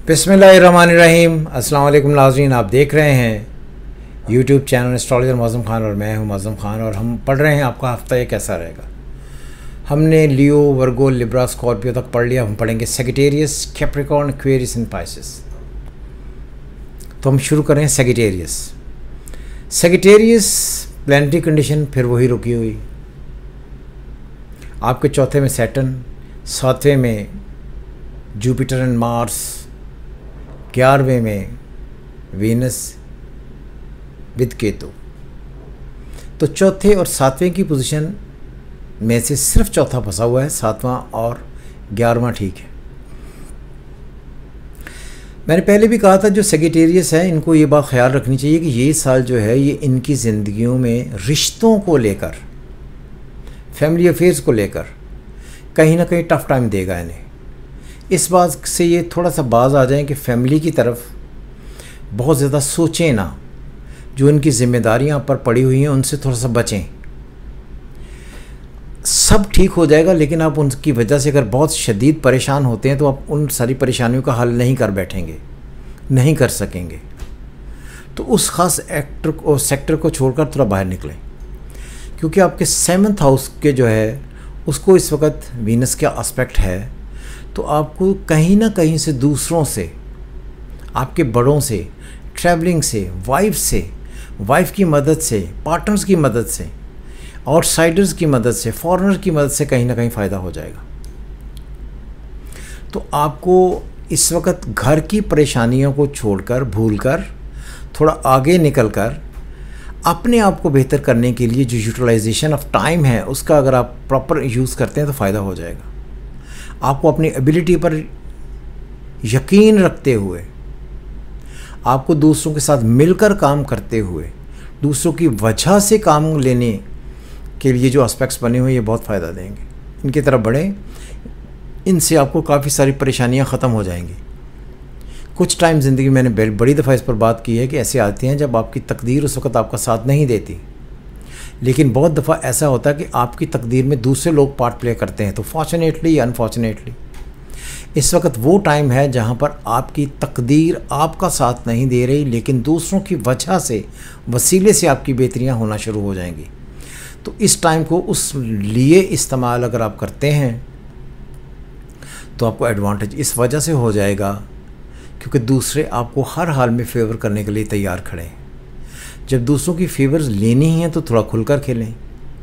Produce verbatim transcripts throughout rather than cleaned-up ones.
बिस्मिल्लाहिर्रहमानिर्रहीम। अस्सलाम वालेकुम नाज़रीन, आप देख रहे हैं YouTube channel astrologer Mauzam Khan और मैं हूं मौज़म ख़ान और हम पढ़ रहे हैं आपका हफ़्ता ये कैसा रहेगा। हमने लियो, वर्गो, लिब्रा, स्कॉर्पियो तक पढ़ लिया। हम पढ़ेंगे Sagittarius, Capricorn, Aquarius and Pisces. तो हम शुरू करें सेजिटेरियस। सेजिटेरियस प्लैनेटरी कंडीशन फिर वही रुकी हुई। आपके चौथे में सैटर्न, सातवें में जुपिटर एंड मार्स, ग्यारहवें में वीनस विद केतु। तो चौथे और सातवें की पोजीशन में से सिर्फ चौथा फंसा हुआ है, सातवां और ग्यारहवां ठीक है। मैंने पहले भी कहा था जो सेजिटेरियस है इनको ये बात ख्याल रखनी चाहिए कि ये साल जो है ये इनकी ज़िंदगियों में रिश्तों को लेकर, फैमिली अफेयर्स को लेकर कहीं ना कहीं टफ टाइम देगा इन्हें। इस बात से ये थोड़ा सा बाज आ जाएं कि फैमिली की तरफ बहुत ज़्यादा सोचें ना, जो इनकी ज़िम्मेदारियां पर पड़ी हुई हैं उनसे थोड़ा सा बचें। सब ठीक हो जाएगा, लेकिन आप उनकी वजह से अगर बहुत शदीद परेशान होते हैं तो आप उन सारी परेशानियों का हल नहीं कर बैठेंगे, नहीं कर सकेंगे। तो उस ख़ास एक्टर और सेक्टर को छोड़कर थोड़ा बाहर निकलें, क्योंकि आपके सेवन्थ हाउस के जो है उसको इस वक्त वीनस का एस्पेक्ट है। तो आपको कहीं ना कहीं से दूसरों से, आपके बड़ों से, ट्रैवलिंग से, वाइफ से, वाइफ की मदद से, पार्टनर्स की मदद से, आउटसाइडर्स की मदद से, फॉरेनर की मदद से कहीं ना कहीं फ़ायदा हो जाएगा। तो आपको इस वक्त घर की परेशानियों को छोड़कर, भूलकर, थोड़ा आगे निकलकर अपने आप को बेहतर करने के लिए जो यूटिलाइजेशन ऑफ टाइम है उसका अगर आप प्रॉपर यूज़ करते हैं तो फ़ायदा हो जाएगा। आपको अपनी एबिलिटी पर यकीन रखते हुए, आपको दूसरों के साथ मिलकर काम करते हुए, दूसरों की वजह से काम लेने के लिए जो एस्पेक्ट्स बने हुए ये बहुत फ़ायदा देंगे। इनकी तरफ बढ़ें, इनसे आपको काफ़ी सारी परेशानियां ख़त्म हो जाएंगी। कुछ टाइम ज़िंदगी में मैंने बड़ी दफ़ा इस पर बात की है कि ऐसे आती हैं जब आपकी तकदीर उस वक्त आपका साथ नहीं देती, लेकिन बहुत दफ़ा ऐसा होता है कि आपकी तकदीर में दूसरे लोग पार्ट प्ले करते हैं। तो फॉर्चुनेटली या अनफॉर्चुनेटली इस वक्त वो टाइम है जहाँ पर आपकी तकदीर आपका साथ नहीं दे रही, लेकिन दूसरों की वजह से, वसीले से आपकी बेहतरियाँ होना शुरू हो जाएंगी। तो इस टाइम को उस लिए इस्तेमाल अगर आप करते हैं तो आपको एडवांटेज इस वजह से हो जाएगा क्योंकि दूसरे आपको हर हाल में फेवर करने के लिए तैयार खड़े हैं। जब दूसरों की फेवर्स लेनी ही हैं तो थोड़ा खुलकर खेलें।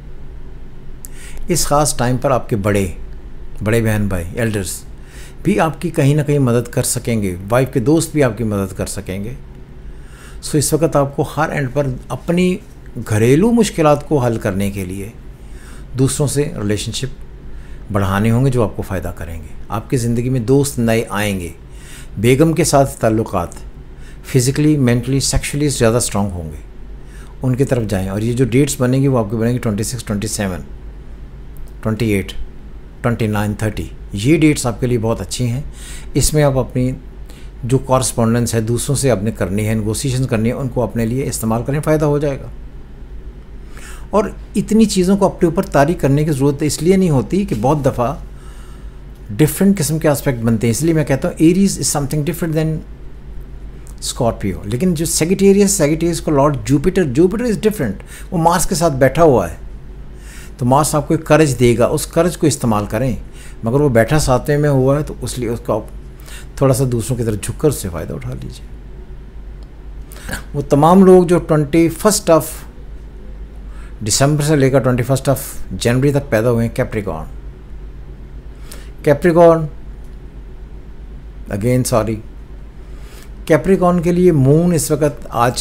इस ख़ास टाइम पर आपके बड़े बड़े बहन भाई, एल्डर्स भी आपकी कहीं ना कहीं मदद कर सकेंगे, वाइफ के दोस्त भी आपकी मदद कर सकेंगे। सो इस वक्त आपको हर एंड पर अपनी घरेलू मुश्किलात को हल करने के लिए दूसरों से रिलेशनशिप बढ़ाने होंगे जो आपको फ़ायदा करेंगे। आपकी ज़िंदगी में दोस्त नए आएंगे, बेगम के साथ ताल्लुकात फिज़िकली, मेंटली, सेक्शुअली ज़्यादा स्ट्रॉन्ग होंगे, उनकी तरफ जाएं। और ये जो डेट्स बनेंगी वो आपके बनेंगी twenty six, twenty seven, twenty eight, twenty nine, thirty. ये डेट्स आपके लिए बहुत अच्छी हैं। इसमें आप अपनी जो कॉरस्पॉन्डेंस है दूसरों से आपने करनी है, नेगोशिएशन करनी है, उनको अपने लिए इस्तेमाल करें, फ़ायदा हो जाएगा। और इतनी चीज़ों को अपने ऊपर तारी करने की ज़रूरत इसलिए नहीं होती कि बहुत दफ़ा डिफरेंट किस्म के एस्पेक्ट बनते हैं, इसलिए मैं कहता हूँ Aries is something different than Scorpio. लेकिन जो सेजिटेरियस, सेजिटेरियस को lord Jupiter, Jupiter is different, वो मार्स के साथ बैठा हुआ है। तो मार्स आपको एक कर्ज देगा, उस कर्ज को इस्तेमाल करें, मगर वो बैठा सातवें में हुआ है तो इसलिए उसका आप थोड़ा सा दूसरों की तरफ झुककर उससे फ़ायदा उठा लीजिए। वो तमाम लोग जो ट्वेंटी फर्स्ट ऑफ दिसंबर से लेकर ट्वेंटी फर्स्ट ऑफ जनवरी तक पैदा हुए हैं, Capricorn Capricorn again sorry Capricorn के लिए मून इस वक्त आज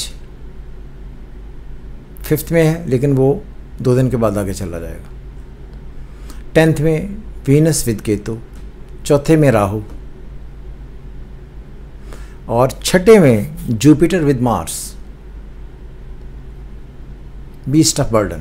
फिफ्थ में है, लेकिन वो दो दिन के बाद आगे चला जाएगा। टेंथ में वीनस विद केतु, चौथे में राहु और छठे में Jupiter with Mars. Beast of burden,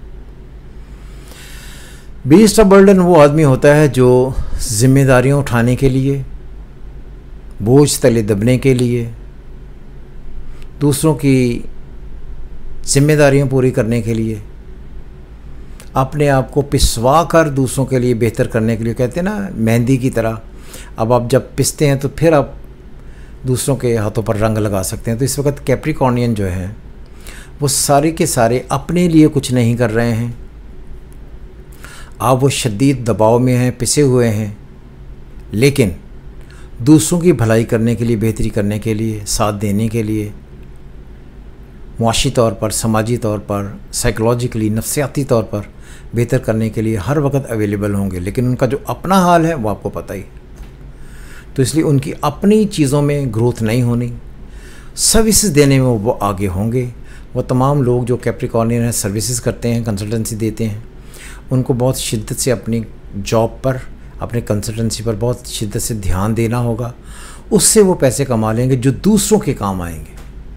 beast of burden वो आदमी होता है जो जिम्मेदारियां उठाने के लिए, बोझ तले दबने के लिए, दूसरों की जिम्मेदारियां पूरी करने के लिए, अपने आप को पिसवा कर दूसरों के लिए बेहतर करने के लिए, कहते हैं ना मेहंदी की तरह। अब आप जब पिसते हैं तो फिर आप दूसरों के हाथों पर रंग लगा सकते हैं। तो इस वक्त कैप्रिकॉर्नियन जो है वो सारे के सारे अपने लिए कुछ नहीं कर रहे हैं। आप वो शदीद दबाव में हैं, पिसे हुए हैं, लेकिन दूसरों की भलाई करने के लिए, बेहतरी करने के लिए, साथ देने के लिए, मुआशी तौर पर, समाजी तौर पर, साइकोलॉजिकली, नफ्सियाती तौर पर बेहतर करने के लिए हर वक्त अवेलेबल होंगे। लेकिन उनका जो अपना हाल है वो आपको पता ही है, तो इसलिए उनकी अपनी चीज़ों में ग्रोथ नहीं होनी, सर्विसेज देने में वो आगे होंगे। वो तमाम लोग जो कैप्रिकॉर्नियन है, सर्विसेज करते हैं, कंसल्टेंसी देते हैं, उनको बहुत शिद्दत से अपनी जॉब पर, अपने कंसल्टेंसी पर बहुत शिद्दत से ध्यान देना होगा। उससे वो पैसे कमा लेंगे जो दूसरों के काम आएंगे।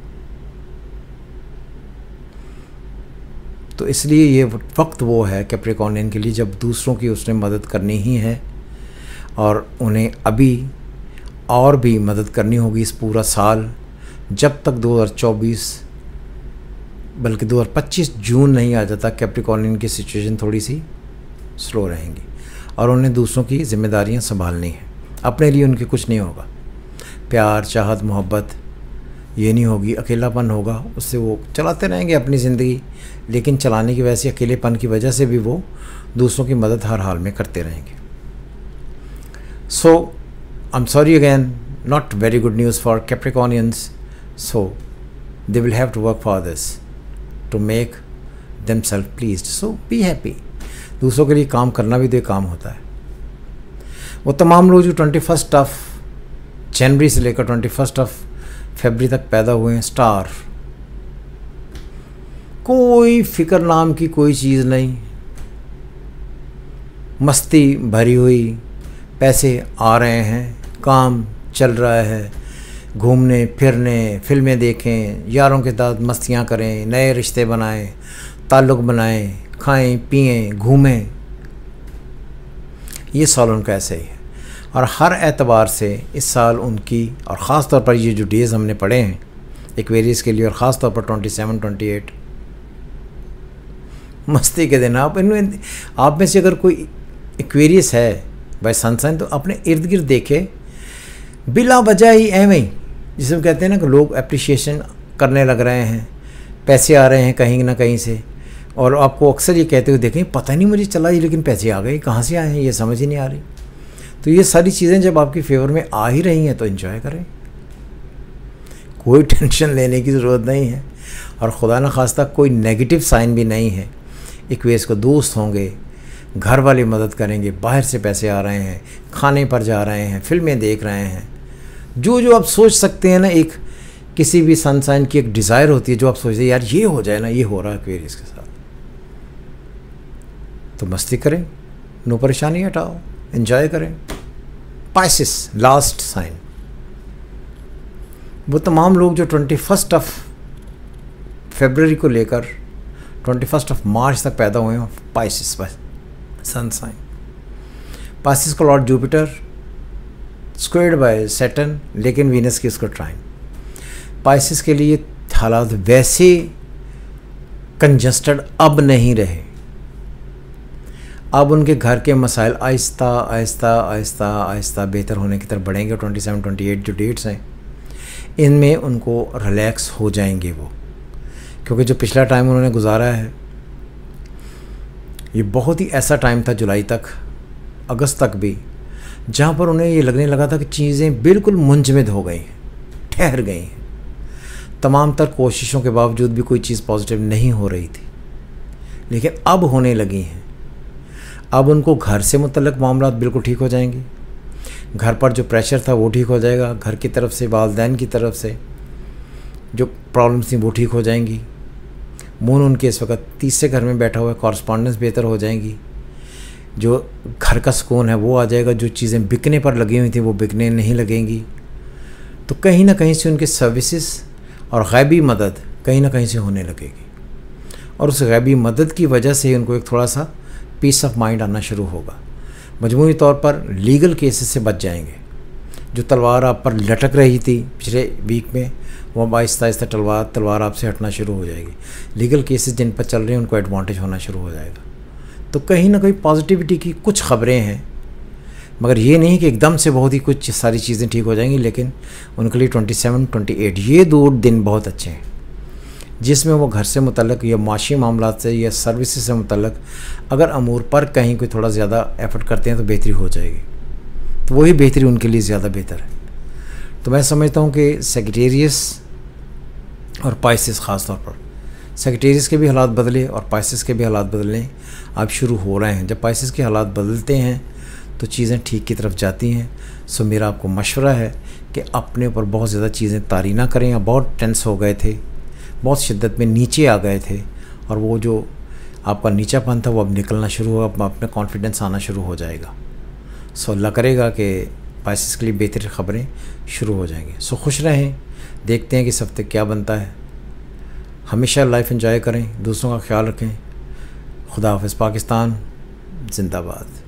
तो इसलिए ये वक्त वो है कैप्रिकॉर्नियन के लिए जब दूसरों की उसने मदद करनी ही है, और उन्हें अभी और भी मदद करनी होगी इस पूरा साल, जब तक दो हज़ार चौबीस बल्कि दो हज़ार पच्चीस जून नहीं आ जाता। कैप्रिकॉर्नियन की सिचुएशन थोड़ी सी स्लो रहेंगी और उन्हें दूसरों की जिम्मेदारियां संभालनी है। अपने लिए उनके कुछ नहीं होगा, प्यार, चाहत, मोहब्बत ये नहीं होगी, अकेलापन होगा, उससे वो चलाते रहेंगे अपनी ज़िंदगी। लेकिन चलाने की वजह से, अकेलेपन की वजह से भी वो दूसरों की मदद हर हाल में करते रहेंगे। So I am sorry again, not very good news for Capricornians. So they will have to work for this to make themself pleased. So be happy. दूसरों के लिए काम करना भी तो एक काम होता है। वो तमाम लोग जो ट्वेंटी फर्स्ट ऑफ जनवरी से लेकर ट्वेंटी फर्स्ट ऑफ फरवरी तक पैदा हुए हैं, स्टार, कोई फिक्र नाम की कोई चीज़ नहीं, मस्ती भरी हुई, पैसे आ रहे हैं, काम चल रहा है, घूमने फिरने, फिल्में देखें, यारों के साथ मस्तियाँ करें, नए रिश्ते बनाएं, ताल्लुक़ बनाएं, खाएं पिएं, घूमें। ये साल उनका ऐसे ही है। और हर एतबार से इस साल उनकी, और ख़ास तौर पर ये जो डेज़ हमने पढ़े हैं एक्वेरियस के लिए, और ख़ास तौर पर ट्वेंटी सेवन ट्वेंटी एट मस्ती के दिन। आप इनमें, आप में से अगर कोई एक्वेरियस है बाय सनसाइन, तो अपने इर्द गिर्द देखे, बिला वजह ही एवं ही, जिसे हम कहते हैं ना कि लोग अप्रिशिएशन करने लग रहे हैं, पैसे आ रहे हैं कहीं ना कहीं से, और आपको अक्सर ये कहते हुए देखें, पता नहीं मुझे चला ही, लेकिन पैसे आ गए, कहाँ से आए हैं ये समझ ही नहीं आ रही। तो ये सारी चीज़ें जब आपकी फेवर में आ ही रही हैं तो एंजॉय करें, कोई टेंशन लेने की ज़रूरत नहीं है। और खुदा न खास्ता कोई नेगेटिव साइन भी नहीं है। एक्वेरियस को दोस्त होंगे, घर वाले मदद करेंगे, बाहर से पैसे आ रहे हैं, खाने पर जा रहे हैं, फिल्में देख रहे हैं, जो जो आप सोच सकते हैं ना, एक किसी भी सनसाइन की एक डिज़ायर होती है जो आप सोचते हैं यार ये हो जाए ना, ये हो रहा है एक्वेरियस के साथ, तो मस्ती करें, नो परेशानी हटाओ, एंजॉय करें। पाइसेस, लास्ट साइन, वो तमाम लोग जो ट्वेंटी फर्स्ट ऑफ फरवरी को लेकर ट्वेंटी फर्स्ट ऑफ मार्च तक पैदा हुए हैं, पाइसेस सन साइन। पाइसेस का lord Jupiter squared by Saturn, लेकिन वीनस की उसको ट्राइन। पाइसेस के लिए हालात वैसे कंजस्टेड अब नहीं रहे। अब उनके घर के मसाइल आहिस्ता आहिस्ता आहिस्ता आहिस्ता बेहतर होने की तरफ बढ़ेंगे। ट्वेंटी सेवन ट्वेंटी एट जो डेट्स हैं, इनमें उनको रिलैक्स हो जाएंगे वो, क्योंकि जो पिछला टाइम उन्होंने गुजारा है ये बहुत ही ऐसा टाइम था, जुलाई तक, अगस्त तक भी, जहाँ पर उन्हें ये लगने लगा था कि चीज़ें बिल्कुल मुंजमद हो गई हैं, ठहर गई हैं। तमाम तर कोशिशों के बावजूद भी कोई चीज़ पॉजिटिव नहीं हो रही थी, लेकिन अब होने लगी हैं। अब उनको घर से मुतल्लिक़ मामला बिल्कुल ठीक हो जाएंगे, घर पर जो प्रेशर था वो ठीक हो जाएगा, घर की तरफ से, वालिदैन की तरफ से जो प्रॉब्लम्स थी वो ठीक हो जाएंगी। मून उनके इस वक्त तीसरे घर में बैठा हुआ है, कॉरस्पॉन्डेंस बेहतर हो जाएंगी, जो घर का सुकून है वो आ जाएगा, जो चीज़ें बिकने पर लगी हुई थी वो बिकने नहीं लगेंगी। तो कहीं ना कहीं से उनके सर्विसेज और गैबी मदद कहीं ना कहीं से होने लगेगी, और उस गैबी मदद की वजह से उनको एक थोड़ा सा पीस ऑफ माइंड आना शुरू होगा। मजमूई तौर पर लीगल केसेस से बच जाएंगे। जो तलवार आप पर लटक रही थी पिछले वीक में, वो आहिस्ता आहिस्ता तलवार तलवार आपसे हटना शुरू हो जाएगी। लीगल केसेस जिन पर चल रहे हैं उनको एडवांटेज होना शुरू हो जाएगा। तो कहीं ना कहीं पॉजिटिविटी की कुछ ख़बरें हैं, मगर ये नहीं कि एकदम से बहुत ही कुछ सारी चीज़ें ठीक हो जाएंगी, लेकिन उनके लिए ट्वेंटी सेवन ट्वेंटी एट ये दो दिन बहुत अच्छे हैं, जिसमें वो घर से मुतल्लक या माशी मामला से या सर्विसेज से मुतल्लक अगर अमूर पर कहीं कोई थोड़ा ज़्यादा एफर्ट करते हैं तो बेहतरी हो जाएगी, तो वही बेहतरी उनके लिए ज़्यादा बेहतर है। तो मैं समझता हूँ कि सेक्रेटेरियस और पाइसेस ख़ास तौर पर, सेक्रेटेरियस के भी हालात बदले और पाइसेस के भी हालात बदलने अब शुरू हो रहे हैं। जब पाइसेस के हालात बदलते हैं तो चीज़ें ठीक की तरफ जाती हैं। सो मेरा आपको मशवरा है कि अपने ऊपर बहुत ज़्यादा चीज़ें तारी ना करें। या बहुत टेंस हो गए थे, बहुत शिद्दत में नीचे आ गए थे, और वो जो आपका नीचापन था वो अब निकलना शुरू होगा, अपने कॉन्फिडेंस आना शुरू हो जाएगा। सो अल्लाह करेगा कि पाइसेस के लिए बेहतर ख़बरें शुरू हो जाएंगी। सो खुश रहें, देखते हैं कि इस हफ्ते क्या बनता है। हमेशा लाइफ एंजॉय करें, दूसरों का ख्याल रखें। खुदा हाफ़िज़। पाकिस्तान जिंदाबाद।